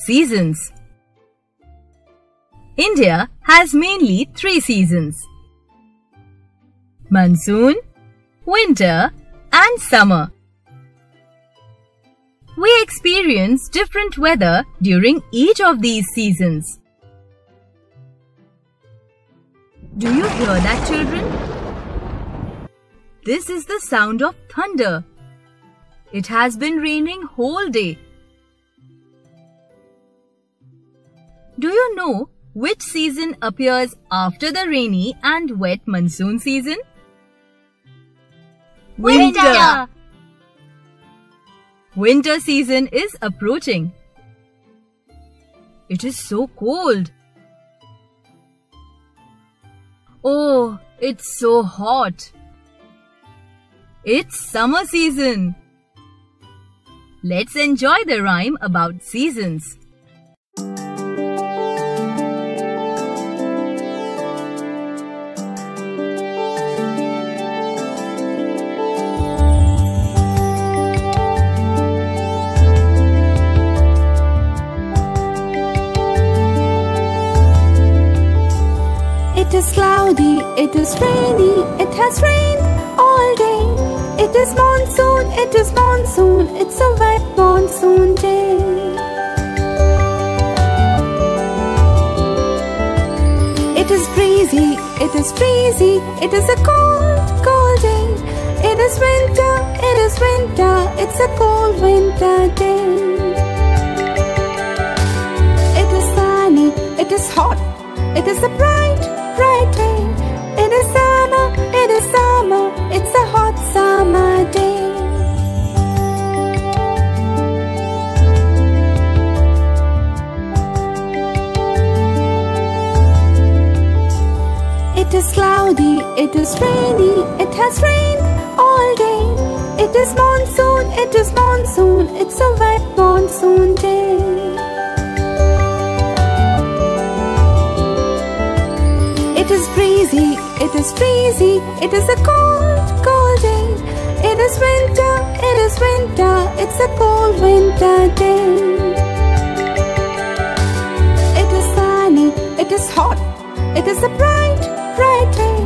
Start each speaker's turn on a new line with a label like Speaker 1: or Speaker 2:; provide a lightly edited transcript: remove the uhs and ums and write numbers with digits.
Speaker 1: seasons. India has mainly 3 seasons: monsoon, winter, and summer. We experience different weather during each of these seasons. Do you hear that, children? This is the sound of thunder. It has been raining whole day. Do you know which season appears after the rainy and wet monsoon season?
Speaker 2: Winter!
Speaker 1: Winter season is approaching. It is so cold. Oh, it's so hot. It's summer season. Let's enjoy the rhyme about seasons.
Speaker 2: It is cloudy, it is rainy, it has rained all day. It is monsoon, it's a wet monsoon day. It is breezy, it is a cold, cold day. It is winter, it's a cold winter day. It is sunny, it is hot, it is a bright, bright day. It is summer, it's a hot summer day. It is cloudy, it is rainy, it has rained all day. It is monsoon, it's a wet monsoon day. It is breezy, it is a cold, cold day. It is winter, it's a cold winter day. It is sunny, it is hot, it is a bright, bright day.